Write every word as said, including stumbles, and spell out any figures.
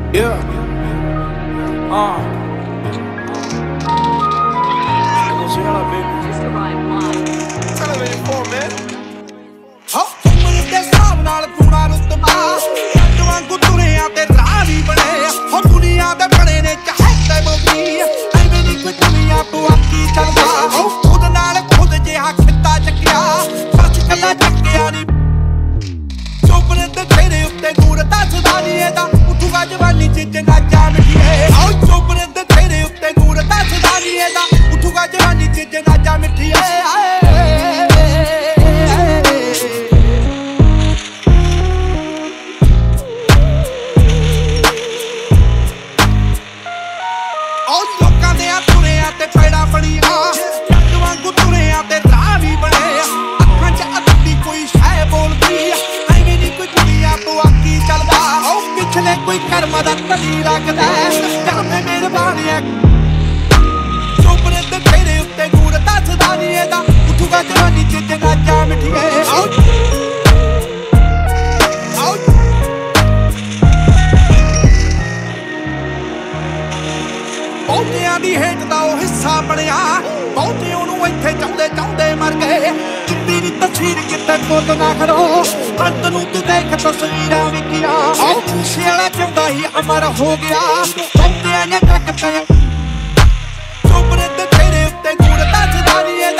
Yeah. Uh. Ela, baby. Just arrived live. Tell him for man. Oh, mane de saab naal pura rutba. Jadwan ko duniya te raani bane. Ho duniya de bane ne chahte bogi. Aime ni ko duniya to aaki chalda. Oh, khud naal khud jeha khitta chakya. Sach kala chakya ni. Chopre te thede utte gur dasda ni eda. Uthuga jawani ch janaja mithiye. Oh, chopre te thede utte gur dasda ni eda. Uthuga jawani ch janaja mithiye. Oh, ਲੋਕਾਂ ਦੇ ਆ ਤੁਰਿਆਂ ਤੇ ਫੇੜਾ ਫੜੀਆਂ ਜੱਟ ਵਾਂਗੂ ਤੁਰਿਆਂ ਤੇ ਰਾਹ ਵੀ ਬਣੇ ਅੱਖਾਂ 'ਚ ਅੱਧੀ ਕੋਈ ਸ਼ੈ ਬੋਲਦੀ ਐਵੇਂ ਨਹੀਂ ਕੋਈ ਦੁਨੀਆ ਤੋਂ ਆਕੀ ਚੱਲਦਾ ਉਹ ਪਿਛਲੇ ਕੋਈ ਕਰਮ ਦਾ ਤਲੀ ਰੱਖਦਾ ਜਾਨੇ ਮਿਹਰਬਾਨੀਆਂ ਚੋਪਰੇ ਤੇ ਤੇਰੇ ਉੱਤੇ ਗੂੜ ਦੱਸਦਾ ਨਹੀਂ ਇਹਦਾ ਉੱਠੂਗਾ ਜਵਾਨੀ 'ਚ ਜਨਾਜਾ ਮਿੱਠੀਏ ਬਹੁਤਿਆਂ ਦੀ ਹੇਠ ਦਾ ਉਹ ਹਿੱਸਾ ਬਣਿਆ ਬਹੁਤੇ ਉਹਨੂੰ ਇੱਥੇ ਚਾਹੁੰਦੇ ਚਾਹੁੰਦੇ ਮਰ ਗਏ ਜਿੰਦੀ ਦੀ ਤਸਵੀਰ ਕਿਤੇ ਖੁਦ ਨਾ ਖੜੋ ਅੰਤ ਨੂੰ ਤੂੰ ਦੇਖ ਤਸਵੀਰਾਂ ਵਿਕੀਆਂ ਉਹ ਖੁਸ਼ੀ ਵਾਲਾ ਚਾਹੁੰਦਾ ਹੀ ਅਮਰ ਹੋ ਗਿਆ ਬਹੁਤਿਆਂ ਨੇ ਕੱਟ ਪਏ ਚੋਪਰੇ ਤੇ ਤੇਰੇ ਉੱਤੇ ਗੂੜ ਦੱਸਦਾ ਨਹੀਂ